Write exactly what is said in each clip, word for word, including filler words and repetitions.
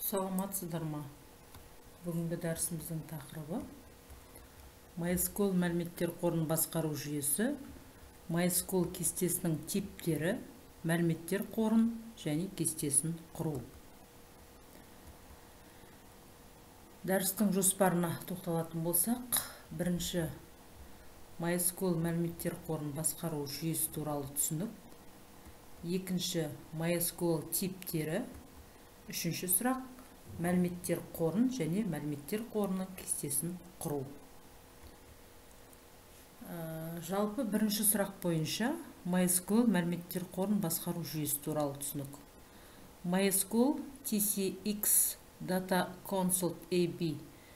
Саламатсыздар ма? Бүгінгі дәрісіміздің тақырыбы MySQL мәліметтер қорын басқару жүйесі, MySQL кестесінің типтері, мәліметтер қорын және кестесін құру. Дәрістің жоспарына тоқталатын болсақ, бірінші MySQL мәліметтер қорын басқару жүйесі туралы түсінік. Екінші MySQL типтері. Үшінші сұрақ мәліметтер қорын және мәліметтер қорының кестесін құру. Жалпы бірінші сұрақ бойынша MySQL мәліметтер қорын басқару жүйесі туралы түсінік. MySQL T C X Data Consult A B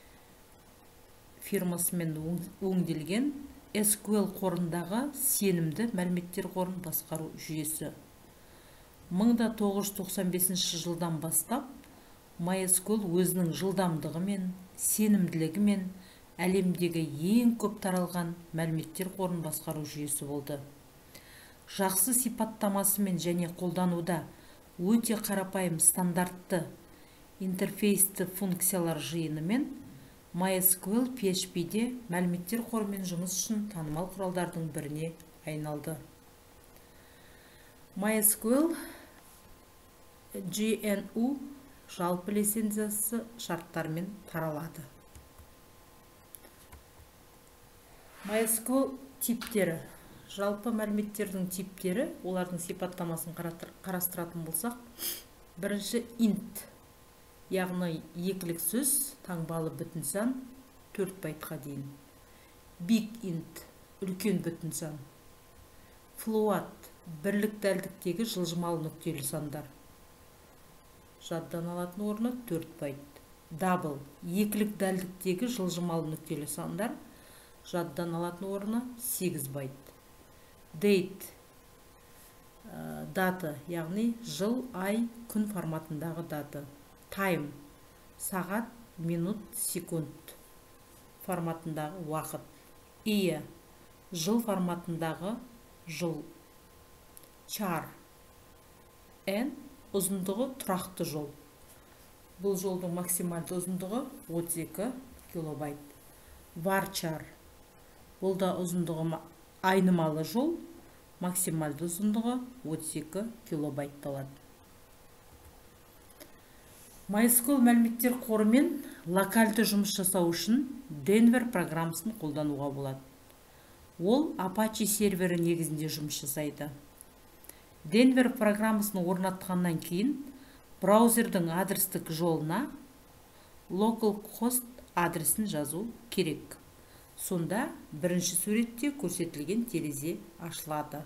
фирмасымен өңделген эс кью эль қорындағы сенімді мәліметтер қорын басқару жүйесі. мың тоғыз жүз тоқсан бесінші жылдан бастап MySQL өзінің жылдамдығымен, сенімділігімен әлемдегі ең көп таралған мәліметтер қорын басқару жүйесі болды. Жақсы сипаттамасымен және қолдануда өте қарапайым стандартты интерфейсті функциялар жиынымен MySQL P H P-де мәліметтер қорымен жұмыс үшін танымал құралдардың біріне айналды. MySQL G N U жалпы лицензиясы шарттармен таралады. MySQL типтері. Жалпы мәліметтердің типтері, олардың сипаттамасын қарастыратын болсақ, бірінші int, яғни екілік сөз, таңбалы бүтін сан, төрт байтқа дейін. Big int, үлкен бүтін сан. Float, бірлік дәлдіктегі жылжымалы нүктелі сандар. Жаддан алатын орны төрт байт. Double, екілік дәлдіктегі жылжымалы нүктелі сандар. Жаддан алатын орны сегіз байт. Date, дата, яғни жыл, ай, күн форматындағы даты. Time, сағат, минут, секунд форматындағы уақыт. Year, жыл форматындағы жыл. Char, N, ұзындығы тұрақты жол. Бұл жолдың максималды ұзындығы отыз екі килобайт. Varchar, бұл да ұзындығы айнымалы жол, максималды ұзындығы отыз екі килобайт болады. MySQL мәліметтер қорымен локальды жұмыс жасау үшін Denver программасын қолдануға болады. Ол Apache сервері негізінде жұмыс жасайды. Denver программасын орнатқаннан кейін браузердің адрестік жолына localhost адресін жазу керек. Сонда бірінші суретте көрсетілген терезе ашылады.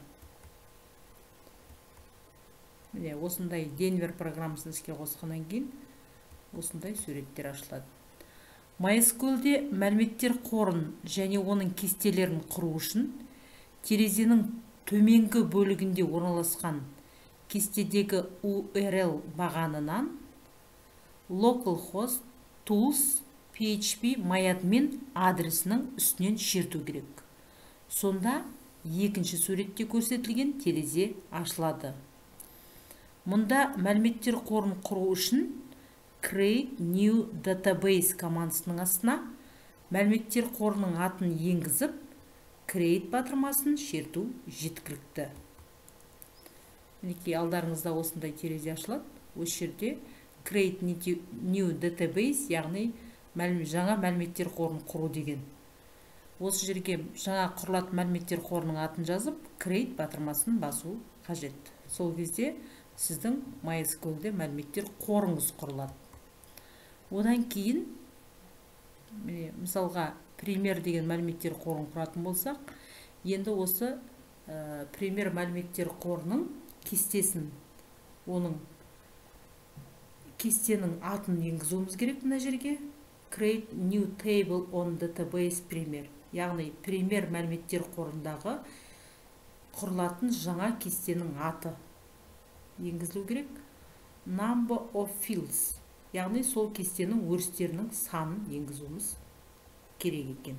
Міне, осындай Denver программасын іске қосқаннан кейін осындай суреттер ашылады. MySQL-де мәліметтер қорын және оның кестелерін құру үшін терезенің төменгі бөлігінде орналасқан кестедегі U R L бағанынан localhost tools php myadmin адресінің үстінен шерту керек. Сонда екінші суретте көрсетілген терезе ашылады. Мұнда мәліметтер қорын құру үшін create new database командасының астына мәліметтер қорының атын енгізіп, create батырмасын шерту жеткілікті. Мінекей алдарыңызда осындай терезе ашылады. Осы жерде create new database, яғни жаңа мәліметтер қорын құру деген. Осы жерге жаңа құрылатын мәліметтер қорының атын жазып, create батырмасын басу қажет. Сол кезде сіздің MySQL-де мәліметтер қорыңыз құрылады. Одан кейін, мысалға, пример деген мәліметтер қорын құратын болсақ, енді осы пример мәліметтер қорының кестесін, оның кестенің атын енгізуіміз керек мына жерге. Create new table on database пример. Яғни, пример мәліметтер қорындағы құрылатын жаңа кестенің аты енгізілу керек. Number of fields, яғни сол кестенің өрістерінің санын енгізуіміз керек екен.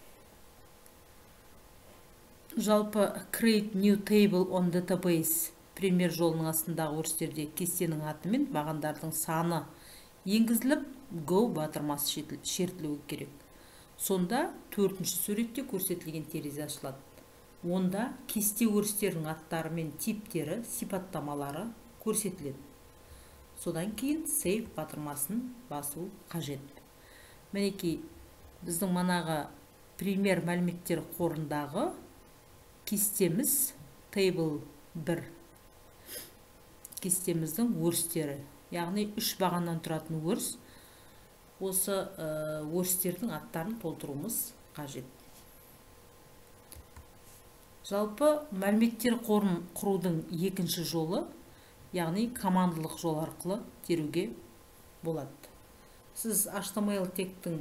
Жалпы create new table on database премьер жолының астындағы өрістерде кестенің аты мен бағандардың саны енгізіліп, Go батырмасы шертілуі керек. Сонда төртінші суретте көрсетілген терезе ашылады. Онда кесте өрістерінің аттары мен типтері, сипаттамалары көрсетіледі. Содан кейін Save батырмасын басу қажет. Мінекей, біздің манағы премьер мәліметтер қорындағы кестеміз Table бір кестеміздің өрістері, яғни үш бағаннан тұратын өріс. Осы өрістердің аттарын толтыруымыз қажет. Жалпы мәліметтер қорын құрудың екінші жолы, яғни командалық жол арқылы теруге болады. Сіз эйч ти эм эл тегтің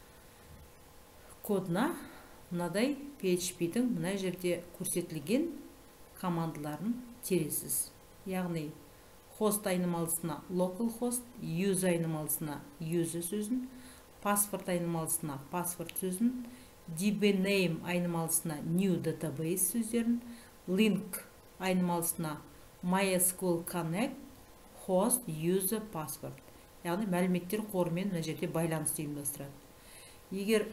кодына мынадай пи эйч пи-дің мына жерде көрсетілген командаларын тересіз. Яғни host айнымалысына localhost, use айнымалысына use сөзін, password айнымалысына password сөзін, dbname айнымалысына new database сөздерін, link айнымалысына MySQL connect, host, user, password. Яғни мәліметтер қорымен мына жерде байланысты ұйымдастырады. Егер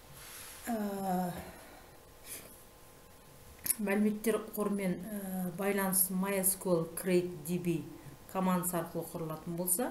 мәліметтер қорымен байланыс MySQL create db командасы арқылы құрылатын болса,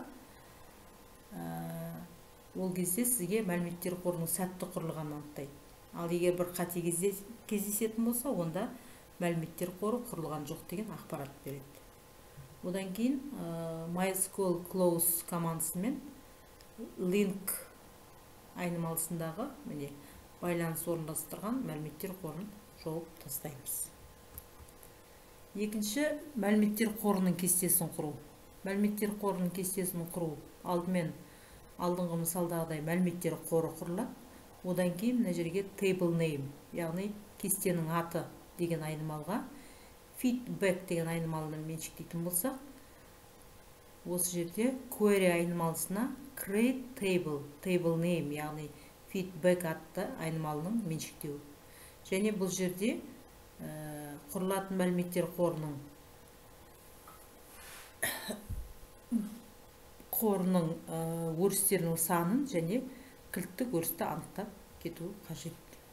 ол кезде сізге мәліметтер қорының сәтті құрылғанын анықтайды. Ал егер бір қате кездесетін болса, онда мәліметтер қоры құрылған жоқ деген ақпарат береді. Одан кейін MySQL close командасымен link айнымалысындағы міне байланыс орналастырған мәліметтер қорын жауып тастаймыз. Екінші, мәліметтер қорының кестесін құру. Мәліметтер қорының кестесін құру алдымен алдыңғы мысалдағыдай мәліметтер қоры құрылады. Одан кейін мына жерге table name, яғни кестенің аты деген айнымалға feedback деген айнымалын меншіктейтін болсақ, осы жерде query айнымалысына create table, table name, яғни feedback атты айнымалының меншіктеу. Және бұл жерде құрылатын мәліметтер қорының қорының өрістерінің санын және кілттік өрісті анықтап кету қажет.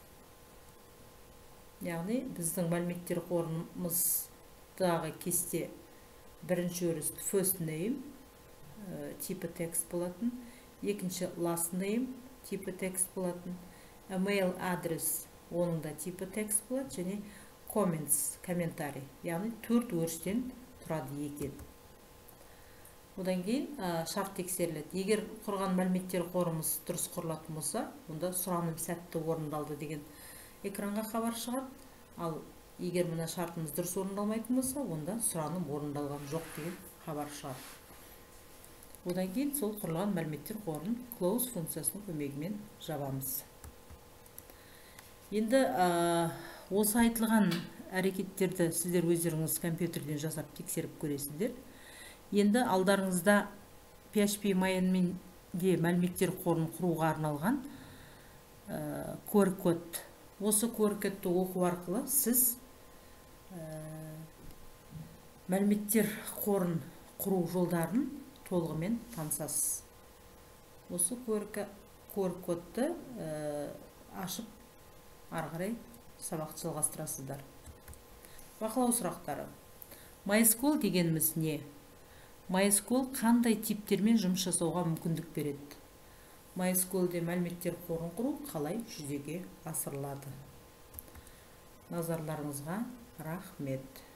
Яғни біздің мәліметтер қорымыздағы кесте бірінші өріс first name типі текст болатын, екінші last name типі текст болатын, email адрес оның да типі текст болады, және comments, комментарий, яғни төрт өрістен тұрады екен. Одан кейін шарт тексеріледі. Егер құрған мәліметтер қорымыз дұрыс құрылатын болса, онда сұраным сәтті орындалды деген экранға хабар шығады. Ал егер мына шартымыз дұрыс орындалмайтын болса, онда сұраным орындалған жоқ деген хабар шығады. Одан кейін сол құрылған мәліметтер қорын close функциясының көмегімен жабамыз. Енді осы айтылған әрекеттерді сіздер өздеріңіз компьютерден жасап тексеріп көресіздер. Енді алдарыңызда пи эйч пи майнменде мәліметтер қорын құруға арналған код код. Осы код кодты оқу арқылы сіз мәліметтер қорын құру жолдарын толығымен танысасыз. Осы код кодты ашып ары қарай сабақты жалғастырасыздар. Бақылау сұрақтары. MySQL дегеніміз не? MySQL қандай типтермен жұмыс жасауға мүмкіндік береді? MySQL-де мәліметтер қорын құру қалай жүзеге асырылады? Назарларыңызға рахмет.